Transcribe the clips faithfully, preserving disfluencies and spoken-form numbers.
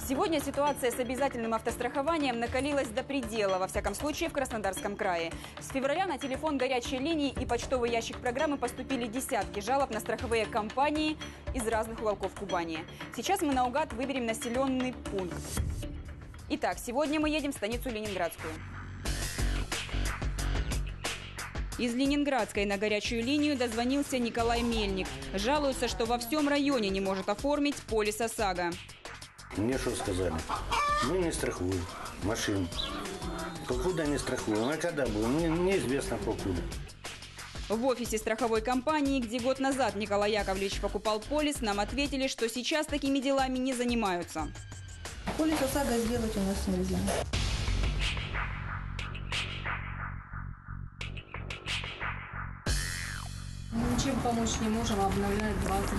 Сегодня ситуация с обязательным автострахованием накалилась до предела, во всяком случае в Краснодарском крае. С февраля на телефон горячей линии и почтовый ящик программы поступили десятки жалоб на страховые компании из разных уголков Кубани. Сейчас мы наугад выберем населенный пункт. Итак, сегодня мы едем в станицу Ленинградскую. Из Ленинградской на горячую линию дозвонился Николай Мельник. Жалуется, что во всем районе не может оформить полис ОСАГО. Мне что сказали? Мы не страхуем машин. Покуда не страхуем, а когда будем, мне неизвестно покуда. В офисе страховой компании, где год назад Николай Яковлевич покупал полис, нам ответили, что сейчас такими делами не занимаются. Полис ОСАГО сделать у нас нельзя. Ничем помочь не можем, обновляет базу.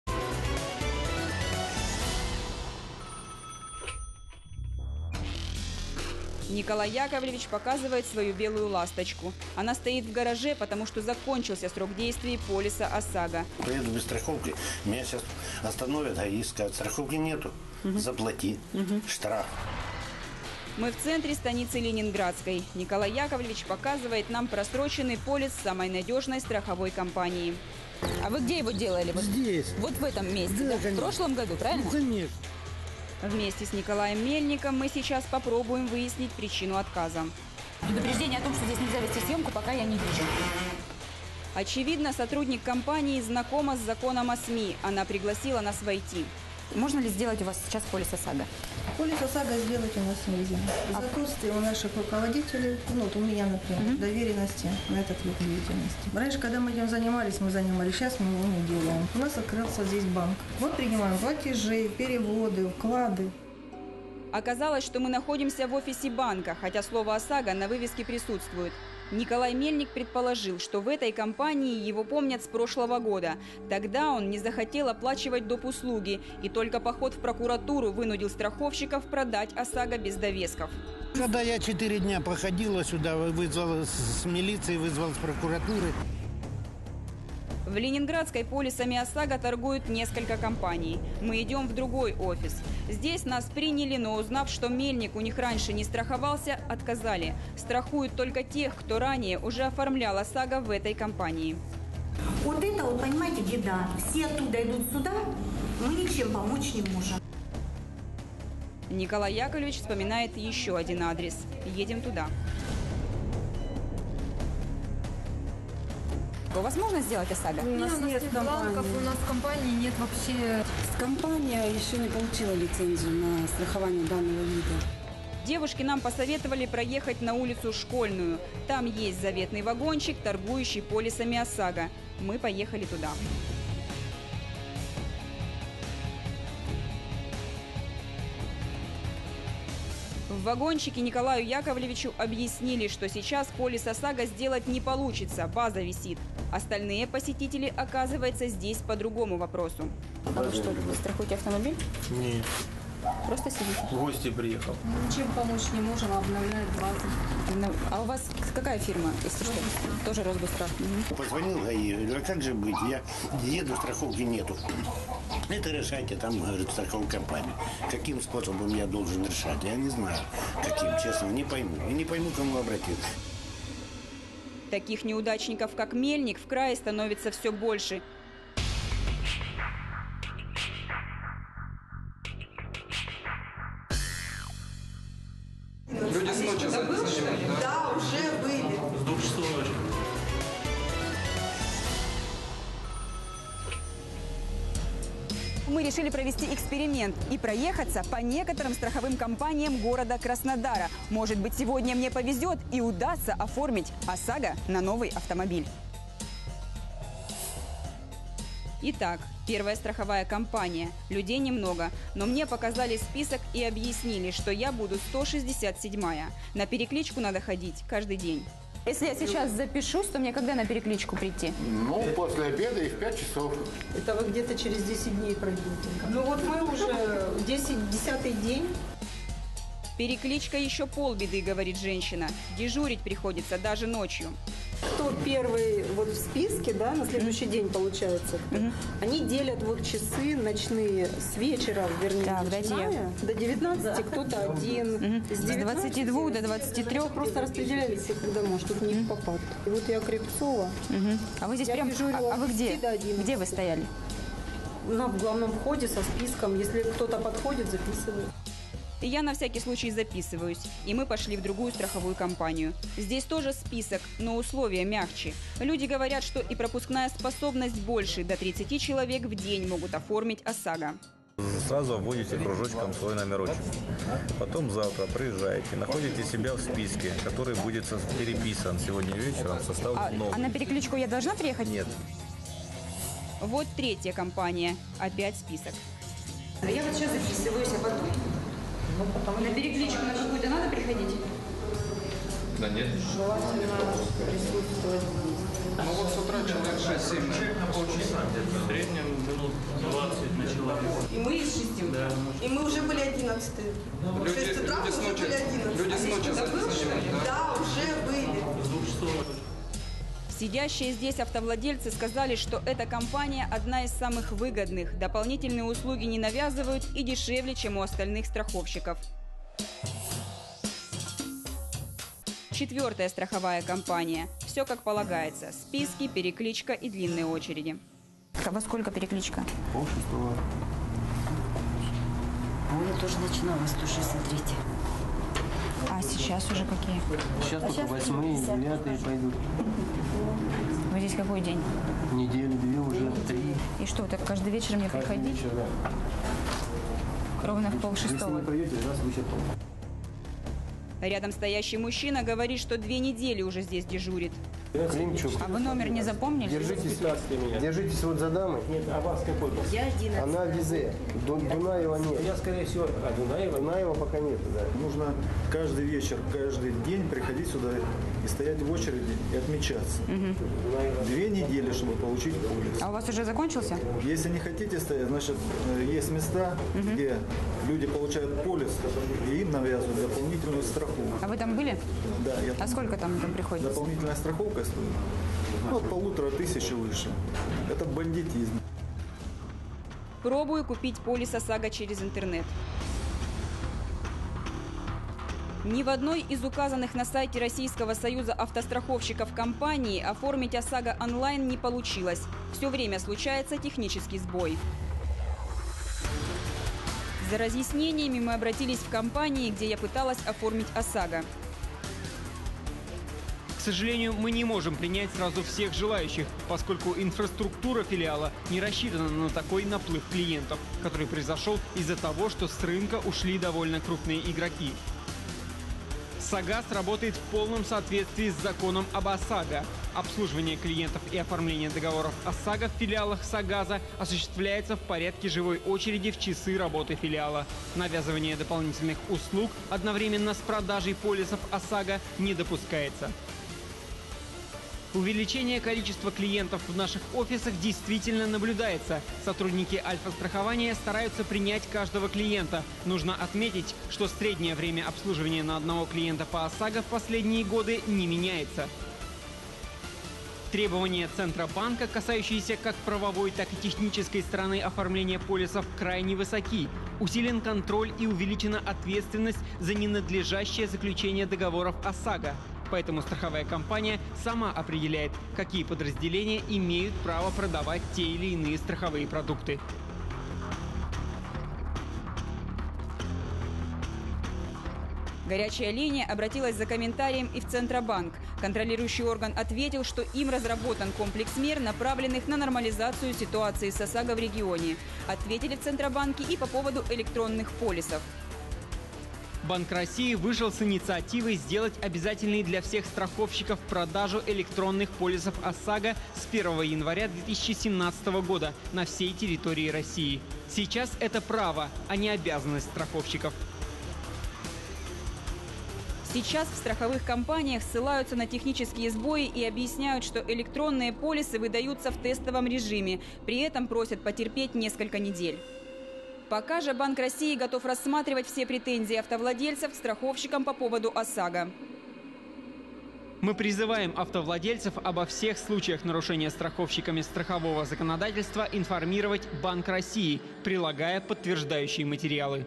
Николай Яковлевич показывает свою белую ласточку. Она стоит в гараже, потому что закончился срок действия полиса ОСАГО. Поеду без страховки, меня сейчас остановят, а и скажут, страховки нету, угу. Заплати, угу. Штраф. Мы в центре станицы Ленинградской. Николай Яковлевич показывает нам просроченный полис самой надежной страховой компании. А вы где его делали? Здесь. Вот в этом месте, да? Да? В прошлом году, правильно? Ну, конечно. Вместе с Николаем Мельником мы сейчас попробуем выяснить причину отказа. Предупреждение о том, что здесь нельзя вести съемку, пока я не вижу. Очевидно, сотрудник компании знакома с законом о СМИ. Она пригласила нас войти. Можно ли сделать у вас сейчас полис ОСАГО? Полис ОСАГО сделать у нас нельзя. Из-за отсутствия у наших руководителей, ну вот у меня, например, угу. доверенности на этот вид деятельности. Раньше, когда мы этим занимались, мы занимались, сейчас мы его не делаем. У нас открылся здесь банк. Вот принимаем платежи, переводы, вклады. Оказалось, что мы находимся в офисе банка, хотя слово ОСАГО на вывеске присутствует. Николай Мельник предположил, что в этой компании его помнят с прошлого года. Тогда он не захотел оплачивать доп. Услуги, и только поход в прокуратуру вынудил страховщиков продать ОСАГО без довесков. Когда я четыре дня походила сюда, вызвал с милиции, вызвал с прокуратуры. В Ленинградской полисами ОСАГО торгуют несколько компаний. Мы идем в другой офис. Здесь нас приняли, но узнав, что Мельник у них раньше не страховался, отказали. Страхуют только тех, кто ранее уже оформлял ОСАГО в этой компании. Вот это, вот понимаете, беда. Все оттуда идут сюда, мы ничем помочь не можем. Николай Яковлевич вспоминает еще один адрес. Едем туда. У вас можно сделать ОСАГО? У нас, нет банков, у нас в компании нет вообще. Компания еще не получила лицензию на страхование данного вида. Девушки нам посоветовали проехать на улицу Школьную. Там есть заветный вагончик, торгующий полисами ОСАГО. Мы поехали туда. В вагончике Николаю Яковлевичу объяснили, что сейчас полис ОСАГО сделать не получится, база висит. Остальные посетители, оказывается, здесь по другому вопросу. А вы что, вы страхуете автомобиль? Нет. Просто сидите? В гости приехал. Ничем помочь не можем, обновляет базу. А у вас какая фирма, если что? Тоже Росгострах? Угу. Позвонил ГАИ, говорю, а как же быть? Я еду, страховки нету. Это решайте, там, говорит, страховая компания. Каким способом я должен решать? Я не знаю, каким, честно, не пойму. И не пойму, к кому обратиться. Таких неудачников, как Мельник, в крае становится все больше. Люди с ночи занимаются, да? Да, уже были. С двух часов ночи. Мы решили провести эксперимент и проехаться по некоторым страховым компаниям города Краснодара. Может быть, сегодня мне повезет и удастся оформить ОСАГО на новый автомобиль. Итак, первая страховая компания. Людей немного, но мне показали список и объяснили, что я буду сто шестьдесят седьмая. На перекличку надо ходить каждый день. Если я сейчас запишусь, то мне когда на перекличку прийти? Ну, после обеда и в пять часов. Это вы где-то через десять дней пройдете. Ну вот мы уже десять, десятый день. Перекличка еще полбеды, говорит женщина. Дежурить приходится даже ночью. Кто кто первый вот в списке, да, на следующий день получается, mm-hmm. они делят вот часы ночные с вечера, вернее, так, начиная, до девятнадцати, кто-то один. Mm-hmm. С двадцати двух до двадцати трёх. Просто распределяли всех домой, чтобы не в попад. И вот я Крепцова. Mm-hmm. А вы здесь я прям, а, а вы где? Где вы стояли? На в главном входе со списком. Если кто-то подходит, записываю. И я на всякий случай записываюсь. И мы пошли в другую страховую компанию. Здесь тоже список, но условия мягче. Люди говорят, что и пропускная способность больше. До тридцати человек в день могут оформить ОСАГО. Сразу вводите кружочком свой номерочек. Потом завтра приезжаете, находите себя в списке, который будет переписан сегодня вечером в состав а, новый. А на перекличку я должна приехать? Нет. Вот третья компания. Опять список. Я вот сейчас записываюсь, а потом... Ну, потом... На перекличку на какую-то надо приходить? Да нет. Желательно присутствовать. Ну вот с утра человек шесть-семь на полчаса где-то. В среднем минут двадцать на человека. И мы из шести? Да. И мы уже были одиннадцатые. Люди, в шесть утра люди мы уже были одиннадцатые. Люди с ночи записывали, да? Да, уже были. С двух часов. Сидящие здесь автовладельцы сказали, что эта компания одна из самых выгодных. Дополнительные услуги не навязывают и дешевле, чем у остальных страховщиков. Четвертая страховая компания. Все как полагается. Списки, перекличка и длинные очереди. А во сколько перекличка? Пол шестого. Ну, я тоже начинала сто шестьдесят три. А сейчас уже какие? Сейчас только восьмые, девятые пойдут. Вы здесь какой день? Неделю, две уже, три. И что, так каждый вечер мне каждый приходить? Вечер, да. Ровно в полшестого. Если не придете, раз вычерпал. Рядом стоящий мужчина говорит, что две недели уже здесь дежурит. Климчук. А вы номер не запомнили? Держитесь, держитесь вот за дамой. Нет, а вас какой? Я одиннадцать. Она в Визе. Дунаева нет. Я, скорее всего, а Дунаева? Дунаева пока нет, да. Нужно каждый вечер, каждый день приходить сюда и стоять в очереди и отмечаться. Угу. Две недели, чтобы получить полис. А у вас уже закончился? Если не хотите стоять, значит, есть места, угу. где люди получают полис, и им навязывают дополнительную страховку. А вы там были? Да. Я а там... сколько там, там приходится? Дополнительная страховка стоит. Ну, от полутора тысяч и выше. Это бандитизм. Пробую купить полис ОСАГО через интернет. Ни в одной из указанных на сайте Российского союза автостраховщиков компаний оформить ОСАГО онлайн не получилось. Все время случается технический сбой. За разъяснениями мы обратились в компании, где я пыталась оформить ОСАГО. К сожалению, мы не можем принять сразу всех желающих, поскольку инфраструктура филиала не рассчитана на такой наплыв клиентов, который произошел из-за того, что с рынка ушли довольно крупные игроки. САГАС работает в полном соответствии с законом об ОСАГО. Обслуживание клиентов и оформление договоров ОСАГО в филиалах САГАЗа осуществляется в порядке живой очереди в часы работы филиала. Навязывание дополнительных услуг одновременно с продажей полисов ОСАГО не допускается. Увеличение количества клиентов в наших офисах действительно наблюдается. Сотрудники Альфа-страхования стараются принять каждого клиента. Нужно отметить, что среднее время обслуживания на одного клиента по ОСАГО в последние годы не меняется. Требования Центробанка, касающиеся как правовой, так и технической стороны оформления полисов, крайне высоки. Усилен контроль и увеличена ответственность за ненадлежащее заключение договоров ОСАГО. Поэтому страховая компания сама определяет, какие подразделения имеют право продавать те или иные страховые продукты. Горячая линия обратилась за комментарием и в Центробанк. Контролирующий орган ответил, что им разработан комплекс мер, направленных на нормализацию ситуации с ОСАГО в регионе. Ответили в Центробанке и по поводу электронных полисов. Банк России вышел с инициативой сделать обязательной для всех страховщиков продажу электронных полисов ОСАГО с первого января две тысячи семнадцатого года на всей территории России. Сейчас это право, а не обязанность страховщиков. Сейчас в страховых компаниях ссылаются на технические сбои и объясняют, что электронные полисы выдаются в тестовом режиме. При этом просят потерпеть несколько недель. Пока же Банк России готов рассматривать все претензии автовладельцев к страховщикам по поводу ОСАГО. Мы призываем автовладельцев обо всех случаях нарушения страховщиками страхового законодательства информировать Банк России, прилагая подтверждающие материалы.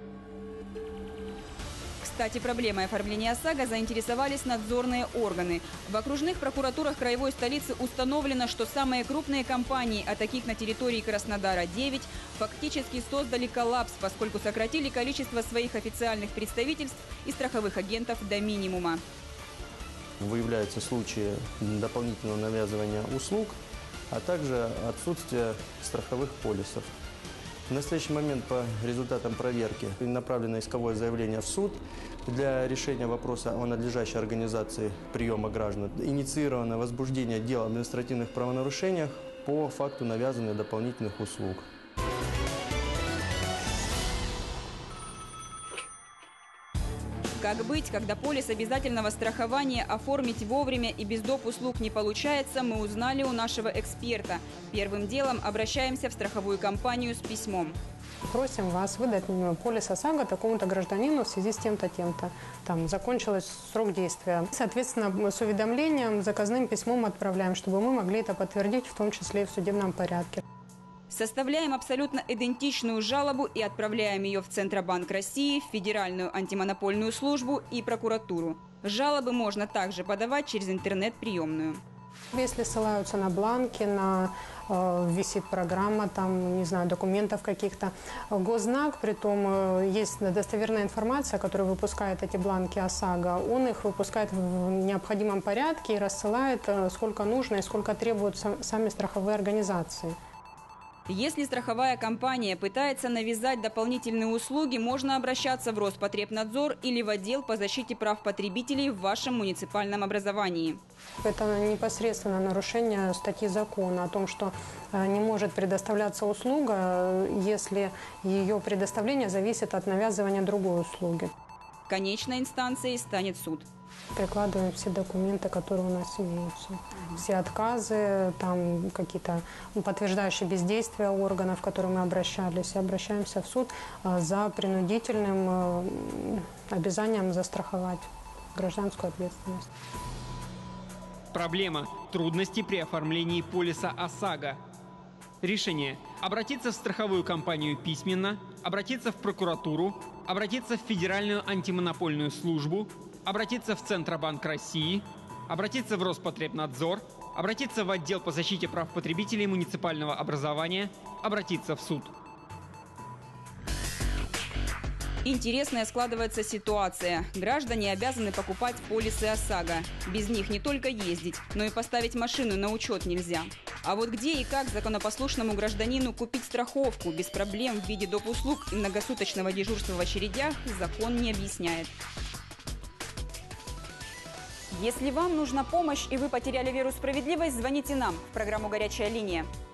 Кстати, проблемой оформления ОСАГО заинтересовались надзорные органы. В окружных прокуратурах краевой столицы установлено, что самые крупные компании, а таких на территории Краснодара девять, фактически создали коллапс, поскольку сократили количество своих официальных представительств и страховых агентов до минимума. Выявляются случаи дополнительного навязывания услуг, а также отсутствие страховых полисов. В настоящий момент по результатам проверки направлено исковое заявление в суд для решения вопроса о надлежащей организации приема граждан. Инициировано возбуждение дел об административных правонарушениях по факту навязывания дополнительных услуг. Как быть, когда полис обязательного страхования оформить вовремя и без доп. Услуг не получается, мы узнали у нашего эксперта. Первым делом обращаемся в страховую компанию с письмом. Просим вас выдать полис ОСАГО такому-то гражданину в связи с тем-то, тем-то. Там закончился срок действия. Соответственно, с уведомлением, заказным письмом отправляем, чтобы мы могли это подтвердить, в том числе и в судебном порядке. Составляем абсолютно идентичную жалобу и отправляем ее в Центробанк России, в Федеральную антимонопольную службу и прокуратуру. Жалобы можно также подавать через интернет-приемную. Если ссылаются на бланки, на э, висит программа, там, не знаю, документов каких-то, госзнак, притом э, есть достоверная информация, которую выпускает эти бланки ОСАГО, он их выпускает в необходимом порядке и рассылает э, сколько нужно и сколько требуют сами страховые организации. Если страховая компания пытается навязать дополнительные услуги, можно обращаться в Роспотребнадзор или в отдел по защите прав потребителей в вашем муниципальном образовании. Это непосредственно нарушение статьи закона о том, что не может предоставляться услуга, если ее предоставление зависит от навязывания другой услуги. Конечной инстанцией станет суд. Прикладываем все документы, которые у нас имеются. Все отказы, там какие-то подтверждающие бездействия органов, к которым мы обращались. И обращаемся в суд за принудительным обязанием застраховать гражданскую ответственность. Проблема – трудности при оформлении полиса ОСАГО. Решение – обратиться в страховую компанию письменно, обратиться в прокуратуру, обратиться в Федеральную антимонопольную службу, обратиться в Центробанк России, обратиться в Роспотребнадзор, обратиться в отдел по защите прав потребителей муниципального образования, обратиться в суд. Интересная складывается ситуация. Граждане обязаны покупать полисы ОСАГО. Без них не только ездить, но и поставить машину на учет нельзя. А вот где и как законопослушному гражданину купить страховку без проблем в виде доп. Услуг и многосуточного дежурства в очередях, закон не объясняет. Если вам нужна помощь и вы потеряли веру в справедливость, звоните нам в программу «Горячая линия».